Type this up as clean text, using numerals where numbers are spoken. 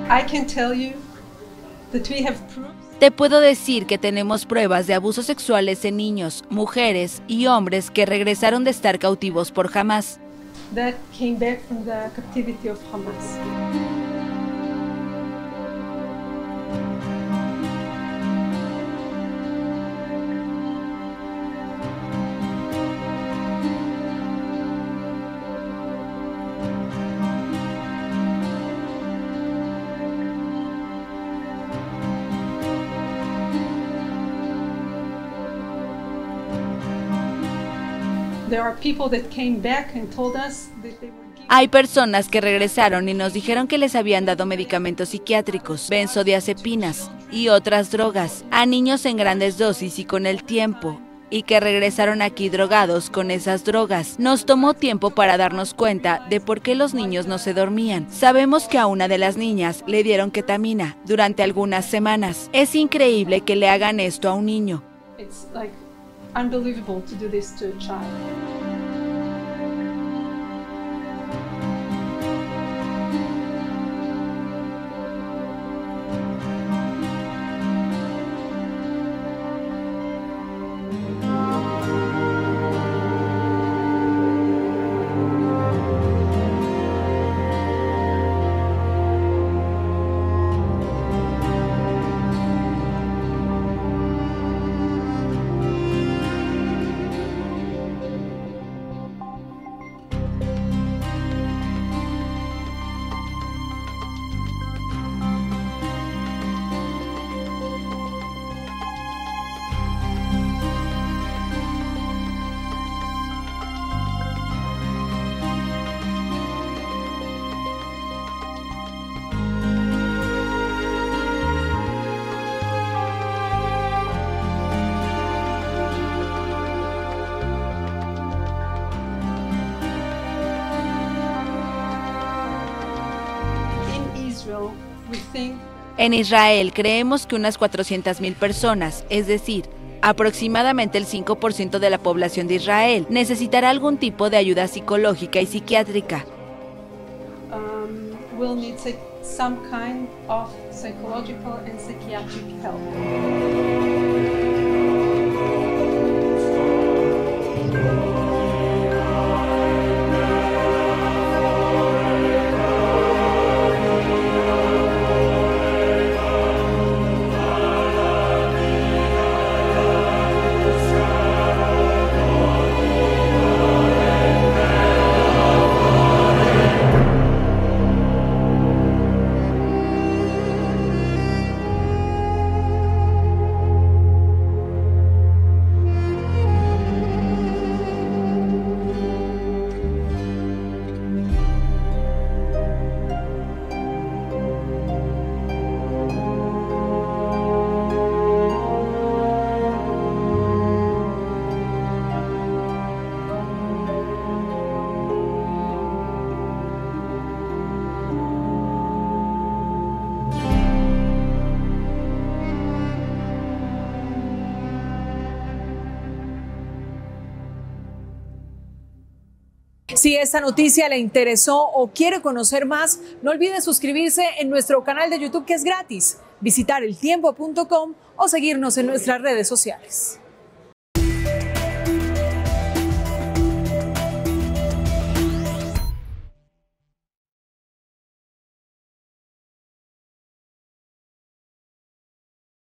I can tell you that we have proofs. Te puedo decir que tenemos pruebas de abusos sexuales en niños, mujeres y hombres que regresaron de estar cautivos por Hamas. That came back from the captivity of Hamas. There are people that came back and told us that they were given. Hay personas que regresaron y nos dijeron que les habían dado medicamentos psiquiátricos, benzodiazepinas y otras drogas a niños en grandes dosis y con el tiempo, y que regresaron aquí drogados con esas drogas. Nos tomó tiempo para darnos cuenta de por qué los niños no se dormían. Sabemos que a una de las niñas le dieron ketamina durante algunas semanas. Es increíble que le hagan esto a un niño. It's like unbelievable to do this to a child. En Israel creemos que unas 400,000 personas, es decir, aproximadamente el 5% de la población de Israel, necesitará algún tipo de ayuda psicológica y psiquiátrica. Will need some kind of psychological and psychiatric help. Si esta noticia le interesó o quiere conocer más, no olvide suscribirse en nuestro canal de YouTube, que es gratis, visitar eltiempo.com o seguirnos en nuestras redes sociales.